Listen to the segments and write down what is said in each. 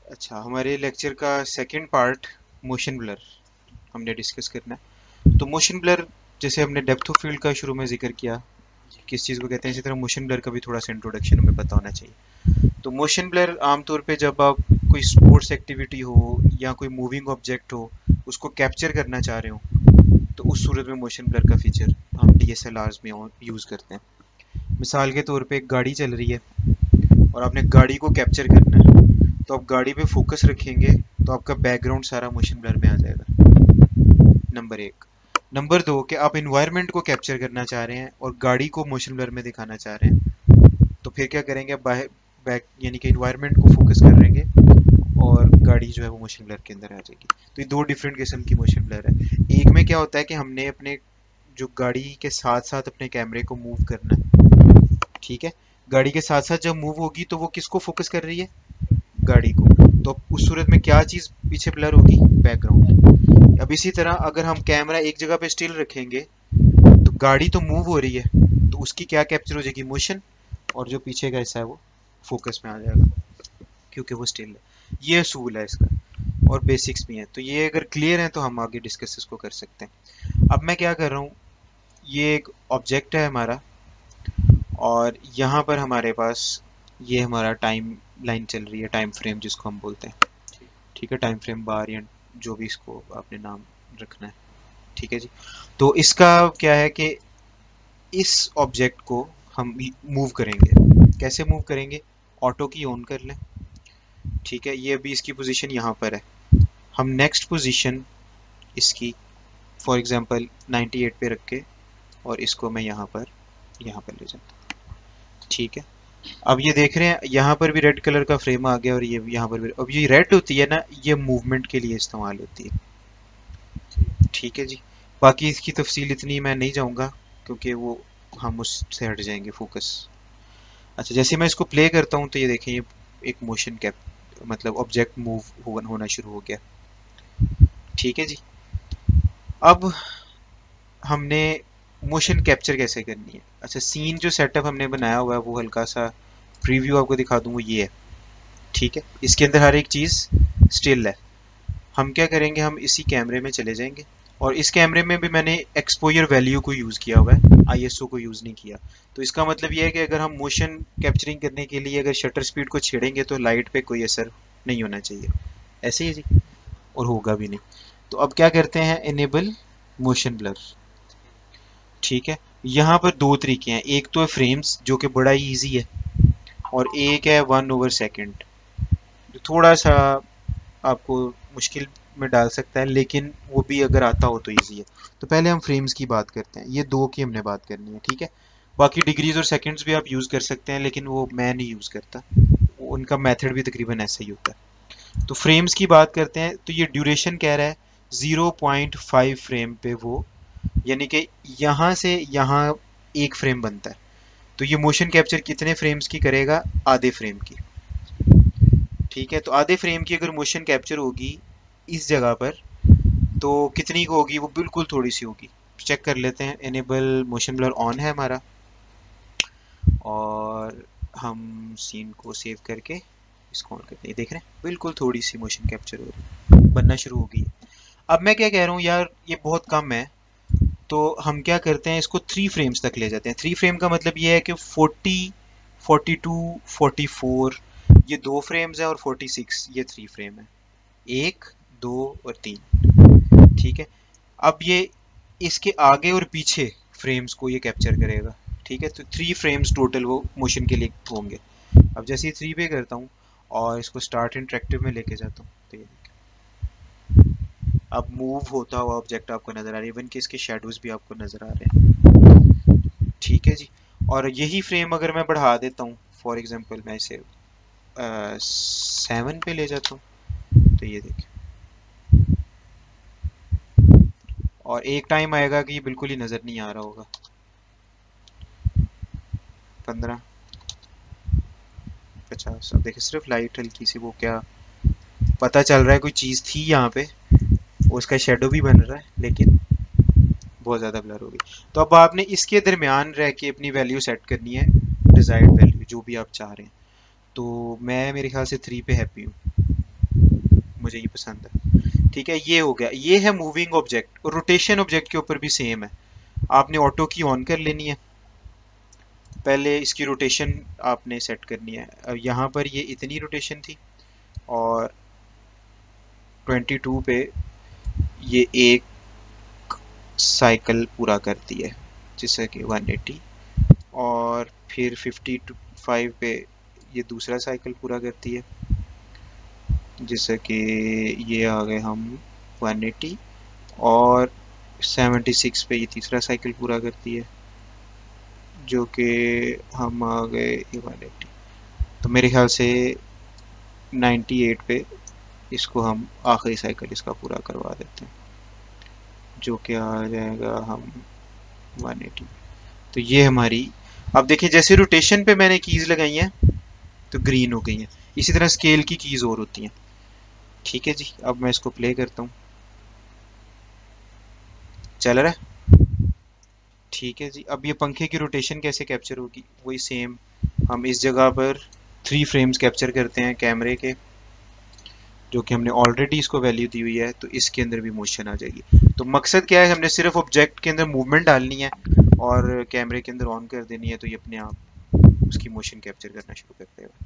अच्छा, हमारे लेक्चर का सेकंड पार्ट मोशन ब्लर हमने डिस्कस करना है। तो मोशन ब्लर, जैसे हमने डेप्थ ऑफ फील्ड का शुरू में जिक्र किया, किस चीज़ को कहते हैं, इसी तरह मोशन ब्लर का भी थोड़ा सा इंट्रोडक्शन हमें पता होना चाहिए। तो मोशन ब्लर आमतौर पे जब आप कोई स्पोर्ट्स एक्टिविटी हो या कोई मूविंग ऑब्जेक्ट हो, उसको कैप्चर करना चाह रहे हो, तो उस सूरत में मोशन ब्लर का फीचर हम डीएसएलआर्स में यूज़ करते हैं। मिसाल के तौर पे एक गाड़ी चल रही है और आपने गाड़ी को कैप्चर करना है, तो आप गाड़ी पे फोकस रखेंगे तो आपका बैकग्राउंड सारा मोशन ब्लर में आ जाएगा। नंबर एक। नंबर दो, कि आप इन्वायरमेंट को कैप्चर करना चाह रहे हैं और गाड़ी को मोशन ब्लर में दिखाना चाह रहे हैं, तो फिर क्या करेंगे, बैक यानी कि इन्वायरमेंट को फोकस करेंगे और गाड़ी जो है वो मोशन ब्लर के अंदर आ जाएगी। तो ये दो डिफरेंट किस्म की मोशन ब्लर है। एक में क्या होता है कि हमने अपने जो गाड़ी के साथ साथ अपने कैमरे को मूव करना है, ठीक है। गाड़ी के साथ साथ जब मूव होगी तो वो किसको फोकस कर रही है, गाड़ी को। तो उस सूरत में क्या चीज पीछे ब्लर होगी, बैकग्राउंड। अब इसी तरह अगर हम कैमरा एक जगह पे स्टिल रखेंगे तो गाड़ी तो मूव हो रही है, तो उसकी क्या कैप्चर हो जाएगी, मोशन, और जो पीछे का हिस्सा है वो फोकस में आ जाएगा क्योंकि वो स्टिल है। ये असूल है इसका, और बेसिक्स भी हैं। तो ये अगर क्लियर है तो हम आगे डिस्कस इसको कर सकते हैं। अब मैं क्या कर रहा हूँ, ये एक ऑब्जेक्ट है हमारा, और यहाँ पर हमारे पास ये हमारा टाइम लाइन चल रही है, टाइम फ्रेम जिसको हम बोलते हैं, ठीक है। टाइम फ्रेम बार या जो भी इसको आपने नाम रखना है, ठीक है जी। तो इसका क्या है कि इस ऑब्जेक्ट को हम मूव करेंगे। कैसे मूव करेंगे, ऑटो की ऑन कर लें, ठीक है। ये अभी इसकी पोजीशन यहाँ पर है। हम नेक्स्ट पोजीशन इसकी फॉर एग्जांपल 98 पे रख के, और इसको मैं यहाँ पर ले जाता हूँ, ठीक है। अब ये देख रहे हैं यहाँ पर भी रेड कलर का फ्रेम आ गया, और ये यहाँ पर भी। अब ये रेड होती है ना, ये मूवमेंट के लिए इस्तेमाल होती है, ठीक है जी। बाकी इसकी तफसील इतनी मैं नहीं जाऊँगा क्योंकि वो हम उससे हट जाएंगे फोकस। अच्छा, जैसे मैं इसको प्ले करता हूँ तो ये देखें, ये एक मोशन कैप मतलब ऑब्जेक्ट मूव होना शुरू हो गया, ठीक है जी। अब हमने मोशन कैप्चर कैसे करनी है। अच्छा, सीन जो सेटअप हमने बनाया हुआ है वो हल्का सा प्रीव्यू आपको दिखा दूँ, वो ये है, ठीक है। इसके अंदर हर एक चीज़ स्टिल है। हम क्या करेंगे, हम इसी कैमरे में चले जाएंगे, और इस कैमरे में भी मैंने एक्सपोजर वैल्यू को यूज़ किया हुआ है, आईएसओ को यूज़ नहीं किया। तो इसका मतलब ये है कि अगर हम मोशन कैप्चरिंग करने के लिए अगर शटर स्पीड को छेड़ेंगे तो लाइट पे कोई असर नहीं होना चाहिए, ऐसे ही जी, और होगा भी नहीं। तो अब क्या करते हैं, इनेबल मोशन ब्लर, ठीक है। यहाँ पर दो तरीके हैं, एक तो है फ्रेम्स जो कि बड़ा ही ईजी है, और एक है 1/2 जो थोड़ा सा आपको मुश्किल में डाल सकता है, लेकिन वो भी अगर आता हो तो इजी है। तो पहले हम फ्रेम्स की बात करते हैं, ये दो की हमने बात करनी है, ठीक है। बाकी डिग्रीज और सेकंड्स भी आप यूज़ कर सकते हैं, लेकिन वो मैं नहीं यूज़ करता, उनका मेथड भी तकरीबन ऐसा ही होता है। तो फ्रेम्स की बात करते हैं, तो ये ड्यूरेशन कह रहा है 0.5 फ्रेम पे वो, यानी कि यहाँ से यहाँ एक फ्रेम बनता है। तो ये मोशन कैप्चर कितने फ्रेम्स की करेगा, आधे फ्रेम की, ठीक है। तो आधे फ्रेम की अगर मोशन कैप्चर होगी इस जगह पर, तो कितनी को होगी, वो बिल्कुल थोड़ी सी होगी। चेक कर लेते हैं, इनेबल मोशन ब्लर ऑन है हमारा, और हम सीन को सेव करके इसको ऑन करते हैं, देख रहे हैं बिल्कुल थोड़ी सी मोशन कैप्चर हो रही है, बनना शुरू हो गई है। अब मैं क्या कह रहा हूँ यार, ये बहुत कम है, तो हम क्या करते हैं, इसको 3 फ्रेम्स तक ले जाते हैं। 3 फ्रेम का मतलब ये है कि 40, 42, 44 ये 2 फ्रेम्स है, और 46 ये 3 फ्रेम है, 1, 2 और 3, ठीक है। अब ये इसके आगे और पीछे फ्रेम्स को ये कैप्चर करेगा, ठीक है। तो 3 फ्रेम्स टोटल वो मोशन के लिए होंगे। अब जैसे ही 3 पे करता हूँ और इसको स्टार्ट इंटरेक्टिव में लेके जाता हूँ, तो ये अब मूव होता हुआ ऑब्जेक्ट आपको नजर आ रहा है, इवन कि इसके शेडोज भी आपको नजर आ रहे हैं, ठीक है जी। और यही फ्रेम अगर मैं बढ़ा देता हूँ, फॉर एग्जांपल मैं इसे 7 पे ले जाता हूँ, तो ये देखिए, और एक टाइम आएगा कि ये बिल्कुल ही नजर नहीं आ रहा होगा, 15, 50। अब देखिए सिर्फ लाइट हल्की सी, वो क्या पता चल रहा है कोई चीज़ थी यहाँ पे, उसका शेडो भी बन रहा है, लेकिन बहुत ज़्यादा ब्लर हो गई। तो अब आपने इसके दरमियान रह के अपनी वैल्यू सेट करनी है, डिजायर्ड वैल्यू जो भी आप चाह रहे हैं। तो मैं मेरे ख्याल से 3 पे हैप्पी हूँ, मुझे ये पसंद है। ठीक है, ये हो गया, ये है मूविंग ऑब्जेक्ट। और रोटेशन ऑब्जेक्ट के ऊपर भी सेम है, आपने ऑटो की ऑन कर लेनी है, पहले इसकी रोटेशन आपने सेट करनी है। अब यहाँ पर ये इतनी रोटेशन थी और 22 पे ये एक साइकिल पूरा करती है जैसे कि 180, और फिर 55 पे ये दूसरा साइकिल पूरा करती है जैसे कि ये आ गए हम 180, और 76 पे ये तीसरा साइकिल पूरा करती है जो कि हम आ गए ये 180। तो मेरे ख्याल से 98 पे इसको हम आखिरी साइकिल इसका पूरा करवा देते हैं जो कि आ जाएगा हम 180। तो ये हमारी, अब देखिए जैसे रोटेशन पे मैंने कीज लगाई हैं तो ग्रीन हो गई हैं, इसी तरह स्केल की कीज और होती हैं। ठीक है जी, अब मैं इसको प्ले करता हूँ, चल रहा है। ठीक है जी, अब ये पंखे की रोटेशन कैसे कैप्चर होगी, वही सेम, हम इस जगह पर 3 फ्रेम्स कैप्चर करते हैं कैमरे के, जो कि हमने ऑलरेडी इसको वैल्यू दी हुई है, तो इसके अंदर भी मोशन आ जाएगी। तो मकसद क्या है, हमने सिर्फ ऑब्जेक्ट के अंदर मूवमेंट डालनी है और कैमरे के अंदर ऑन कर देनी है, तो ये अपने आप उसकी मोशन कैप्चर करना शुरू कर देगा।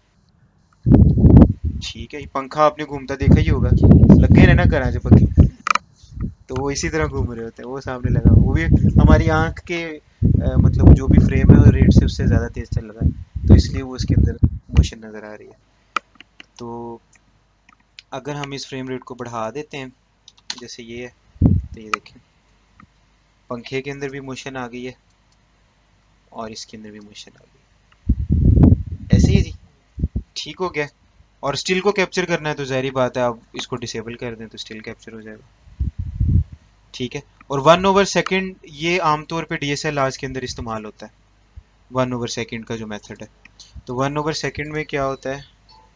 ठीक है, ये पंखा आपने घूमता देखा ही होगा, लगे रहना करा जो पंखे, तो वो इसी तरह घूम रहे होते हैं, वो सामने लगा, वो भी हमारी आंख के मतलब जो भी फ्रेम है वो रेट से उससे ज़्यादा तेज चल रहा है, तो इसलिए वो उसके अंदर मोशन नज़र आ रही है। तो अगर हम इस फ्रेम रेट को बढ़ा देते हैं जैसे ये है, तो ये देखें पंखे के अंदर भी मोशन आ गई है और इसके अंदर भी मोशन आ गई, ऐसे ही जी, ठीक हो गया। और स्टिल को कैप्चर करना है तो ज़ाहिर बात है आप इसको डिसेबल कर दें तो स्टिल कैप्चर हो जाएगा। ठीक है, और 1/2 ये आमतौर पे DSLRs के अंदर इस्तेमाल होता है, 1/2 का जो मेथड है। तो 1/2 में क्या होता है,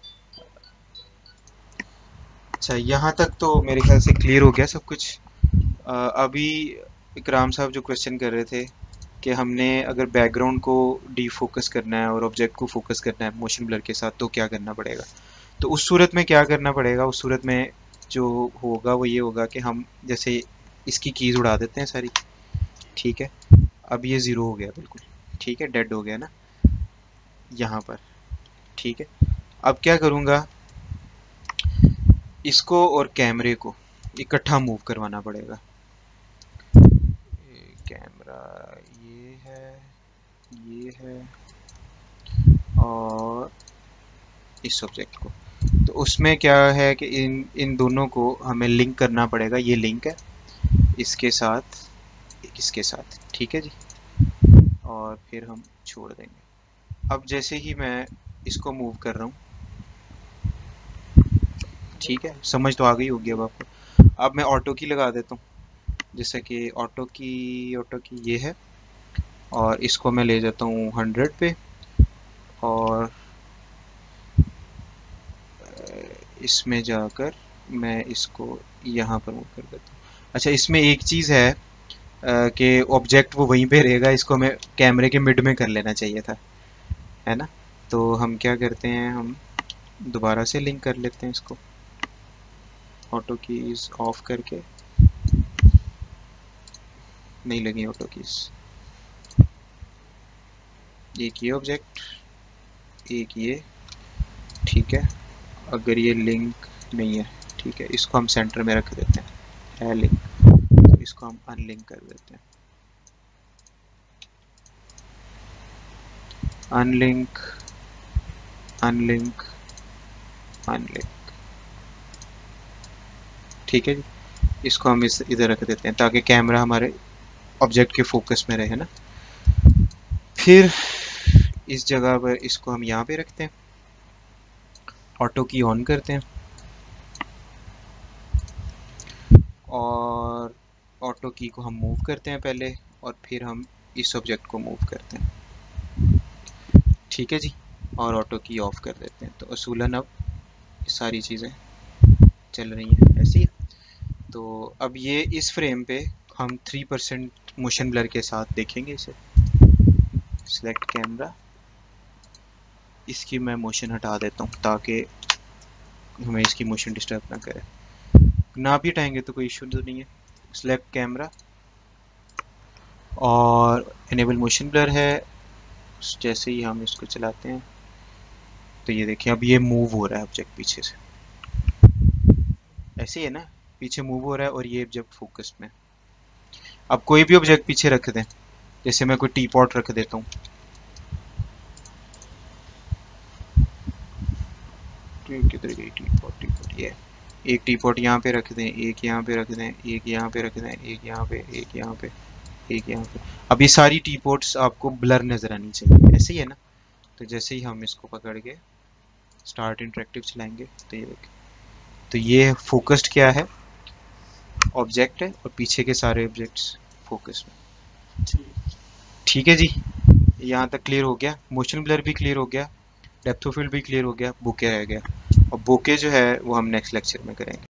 अच्छा यहाँ तक तो मेरे ख्याल से क्लियर हो गया सब कुछ। अभी इकराम साहब जो क्वेश्चन कर रहे थे कि हमने अगर बैकग्राउंड को डीफोकस करना है और ऑब्जेक्ट को फोकस करना है मोशन ब्लर के साथ तो क्या करना पड़ेगा। तो उस सूरत में क्या करना पड़ेगा, उस सूरत में जो होगा वो ये होगा कि हम जैसे इसकी कीज उड़ा देते हैं सारी। ठीक है, अब ये ज़ीरो हो गया बिल्कुल, ठीक है, डेड हो गया ना यहाँ पर। ठीक है, अब क्या करूँगा, इसको और कैमरे को इकट्ठा मूव करवाना पड़ेगा। कैमरा ये है और इस ऑब्जेक्ट को, तो उसमें क्या है कि इन इन दोनों को हमें लिंक करना पड़ेगा, ये लिंक है इसके साथ इसके साथ। ठीक है जी, और फिर हम छोड़ देंगे। अब जैसे ही मैं इसको मूव कर रहा हूँ, ठीक है, समझ तो आ गई होगी अब आपको। अब मैं ऑटो की लगा देता हूँ, जैसे कि ऑटो की ये है, और इसको मैं ले जाता हूँ 100 पे, और इसमें जाकर मैं इसको यहाँ पर मूव कर देता हूँ। अच्छा, इसमें एक चीज़ है कि ऑब्जेक्ट वो वहीं पे रहेगा, इसको हमें कैमरे के मिड में कर लेना चाहिए था, है ना। तो हम क्या करते हैं, हम दोबारा से लिंक कर लेते हैं इसको, ऑटो कीज ऑफ करके, नहीं लगी ऑटो कीज, एक ये ऑब्जेक्ट एक ये, ठीक है। अगर ये लिंक नहीं है, ठीक है, इसको हम सेंटर में रख देते हैं, है लिंक, तो इसको हम अनलिंक कर देते हैं, अनलिंक अनलिंक अनलिंक। ठीक है जी, इसको हम इस इधर रख देते हैं ताकि कैमरा हमारे ऑब्जेक्ट के फोकस में रहे ना। फिर इस जगह पर इसको हम यहाँ पे रखते हैं, ऑटो की ऑन करते हैं, और ऑटो की को हम मूव करते हैं पहले, और फिर हम इस ऑब्जेक्ट को मूव करते हैं। ठीक है जी, और ऑटो की ऑफ कर देते हैं, तो असूलन अब ये सारी चीज़ें चल रही हैं ऐसी। तो अब ये इस फ्रेम पे हम 3% मोशन ब्लर के साथ देखेंगे इसे। सिलेक्ट कैमरा, इसकी मैं मोशन हटा देता हूँ ताकि हमें इसकी मोशन डिस्टर्ब ना करे। ना भी हटाएंगे तो कोई इशू तो नहीं है। सिलेक्ट कैमरा और इनेबल मोशन ब्लर है। जैसे ही हम इसको चलाते हैं तो ये देखिए अब ये मूव हो रहा है ऑब्जेक्ट पीछे से, ऐसे ही है ना, पीछे मूव हो रहा है और ये ऑब्जेक्ट फोकस में। अब कोई भी ऑब्जेक्ट पीछे रख दें, जैसे मैं कोई टी पॉट रख देता हूँ, तो किधर गई टी पॉट? ये एक टी पॉट यहाँ पे रख दें, एक यहाँ पे रख दें, एक यहाँ पे रख दें, एक यहाँ पे, एक यहाँ पे, एक यहाँ पे। अब ये सारी टी पॉट्स आपको ब्लर नजर आनी चाहिए, ऐसे ही है ना। तो जैसे ही हम इसको पकड़ के स्टार्ट इंटरेक्टिव चलाएंगे तो ये देखिए, तो ये फोकस्ड क्या है, ऑब्जेक्ट है और पीछे के सारे ऑब्जेक्ट्स फोकस में। ठीक है जी, यहाँ तक क्लियर हो गया। मोशन ब्लर भी क्लियर हो गया, डेप्थ ऑफ फील्ड भी क्लियर हो गया, बुके रह गया। और बुके जो है वो हम नेक्स्ट लेक्चर में करेंगे।